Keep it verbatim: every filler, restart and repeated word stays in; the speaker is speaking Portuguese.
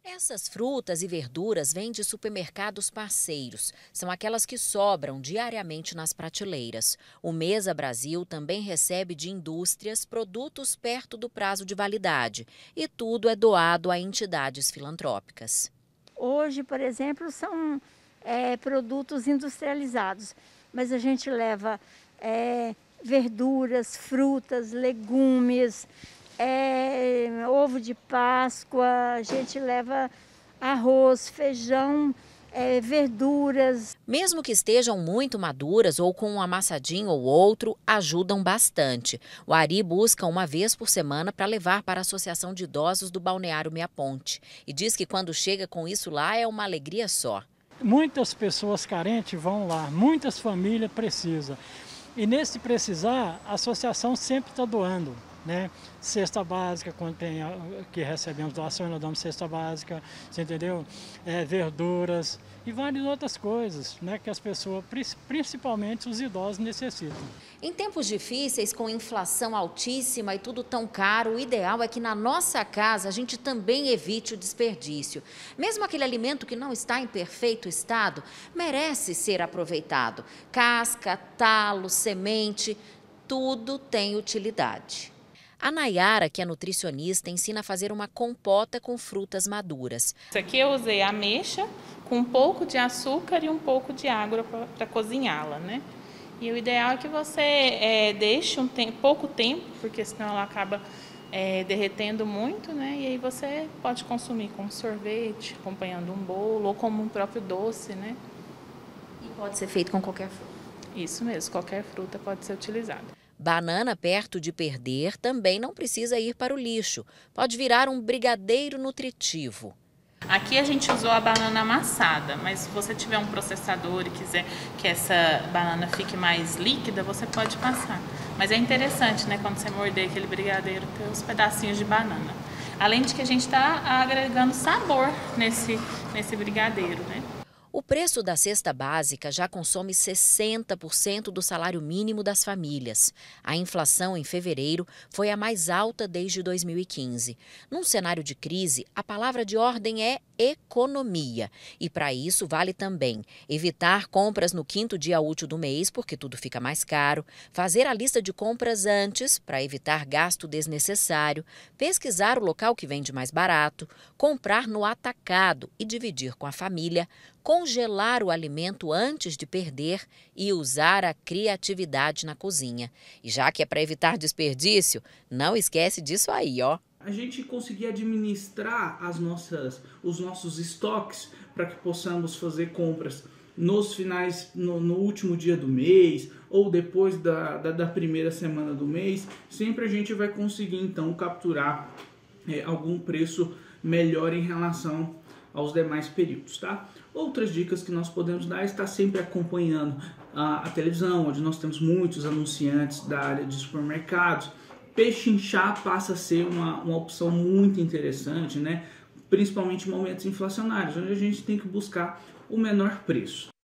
Essas frutas e verduras vêm de supermercados parceiros. São aquelas que sobram diariamente nas prateleiras. O Mesa Brasil também recebe de indústrias produtos perto do prazo de validade. E tudo é doado a entidades filantrópicas. Hoje, por exemplo, são é, produtos industrializados, mas a gente leva é, verduras, frutas, legumes, é, ovo de Páscoa, a gente leva arroz, feijão, é, verduras. Mesmo que estejam muito maduras ou com um amassadinho ou outro, ajudam bastante. O Ari busca uma vez por semana para levar para a Associação de Idosos do Balneário Meia Ponte. E diz que quando chega com isso lá é uma alegria só. Muitas pessoas carentes vão lá, muitas famílias precisam. E nesse precisar, a associação sempre está doando, né? Cesta básica, quando tem que recebemos doações, nós damos cesta básica, você entendeu? É, verduras e várias outras coisas, né? Que as pessoas, principalmente os idosos, necessitam. Em tempos difíceis, com inflação altíssima e tudo tão caro, o ideal é que na nossa casa a gente também evite o desperdício. Mesmo aquele alimento que não está em perfeito estado, merece ser aproveitado. Casca, talo, semente, tudo tem utilidade. A Nayara, que é nutricionista, ensina a fazer uma compota com frutas maduras. Isso aqui eu usei ameixa com um pouco de açúcar e um pouco de água para cozinhá-la, né? E o ideal é que você é, deixe um tempo, pouco tempo, porque senão ela acaba é, derretendo muito, né? E aí você pode consumir com sorvete, acompanhando um bolo ou como um próprio doce, né? E pode ser feito com qualquer fruta. Isso mesmo, qualquer fruta pode ser utilizada. Banana perto de perder também não precisa ir para o lixo. Pode virar um brigadeiro nutritivo. Aqui a gente usou a banana amassada, mas se você tiver um processador e quiser que essa banana fique mais líquida, você pode passar. Mas é interessante, né, quando você morder aquele brigadeiro, ter os pedacinhos de banana. Além de que a gente está agregando sabor nesse, nesse brigadeiro, né? O preço da cesta básica já consome sessenta por cento do salário mínimo das famílias. A inflação em fevereiro foi a mais alta desde dois mil e quinze. Num cenário de crise, a palavra de ordem é economia. E para isso vale também evitar compras no quinto dia útil do mês, porque tudo fica mais caro, fazer a lista de compras antes, para evitar gasto desnecessário, pesquisar o local que vende mais barato, comprar no atacado e dividir com a família, congelar o alimento antes de perder e usar a criatividade na cozinha. E já que é para evitar desperdício, não esquece disso aí, ó. A gente conseguir administrar as nossas, os nossos estoques para que possamos fazer compras nos finais, no, no último dia do mês ou depois da, da, da primeira semana do mês, sempre a gente vai conseguir então capturar é, algum preço melhor em relação aos demais períodos, tá? Outras dicas que nós podemos dar é estar sempre acompanhando a, a televisão, onde nós temos muitos anunciantes da área de supermercados. Pechinchar passa a ser uma, uma opção muito interessante, né? Principalmente em momentos inflacionários, onde a gente tem que buscar o menor preço.